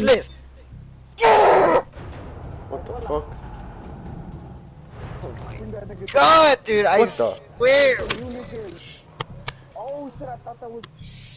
this. What the fuck? Oh my god, dude, I What the? swear. Oh shit, I thought that was...